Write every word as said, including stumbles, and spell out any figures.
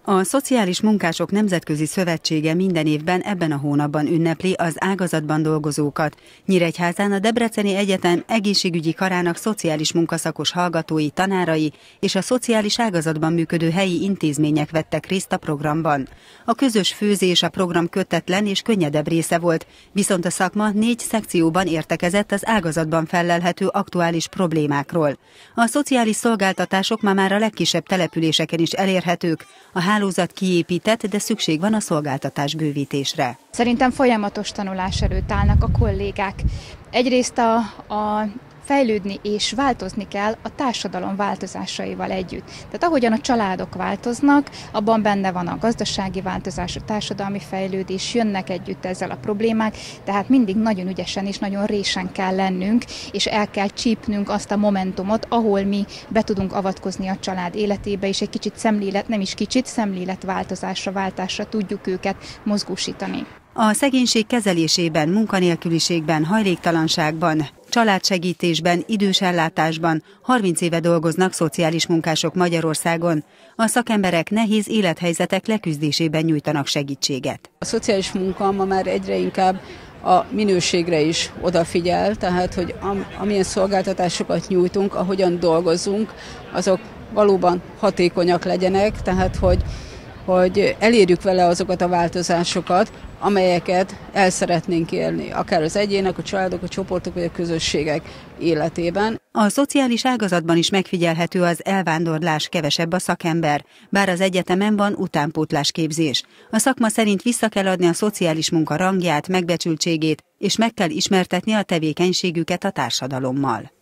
A Szociális Munkások Nemzetközi Szövetsége minden évben ebben a hónapban ünnepli az ágazatban dolgozókat. Nyíregyházán a Debreceni Egyetem egészségügyi karának szociális munkaszakos hallgatói, tanárai és a szociális ágazatban működő helyi intézmények vettek részt a programban. A közös főzés a program kötetlen és könnyedebb része volt, viszont a szakma négy szekcióban értekezett az ágazatban fellelhető aktuális problémákról. A szociális szolgáltatások ma már a legkisebb településeken is elérhetők, a hálózat kiépített, de szükség van a szolgáltatás bővítésre. Szerintem folyamatos tanulás előtt állnak a kollégák. Egyrészt a, a fejlődni és változni kell a társadalom változásaival együtt. Tehát ahogyan a családok változnak, abban benne van a gazdasági változás, a társadalmi fejlődés, jönnek együtt ezzel a problémák, tehát mindig nagyon ügyesen és nagyon résen kell lennünk, és el kell csípnünk azt a momentumot, ahol mi be tudunk avatkozni a család életébe, és egy kicsit szemlélet, nem is kicsit, szemléletváltozásra, váltásra tudjuk őket mozgósítani. A szegénység kezelésében, munkanélküliségben, hajléktalanságban, családsegítésben, idősellátásban harminc éve dolgoznak szociális munkások Magyarországon. A szakemberek nehéz élethelyzetek leküzdésében nyújtanak segítséget. A szociális munka ma már egyre inkább a minőségre is odafigyel, tehát hogy am, amilyen szolgáltatásokat nyújtunk, ahogyan dolgozunk, azok valóban hatékonyak legyenek, tehát hogy hogy elérjük vele azokat a változásokat, amelyeket el szeretnénk élni, akár az egyének, a családok, a csoportok vagy a közösségek életében. A szociális ágazatban is megfigyelhető az elvándorlás, kevesebb a szakember, bár az egyetemen van utánpótlásképzés. A szakma szerint vissza kell adni a szociális munka rangját, megbecsültségét, és meg kell ismertetni a tevékenységüket a társadalommal.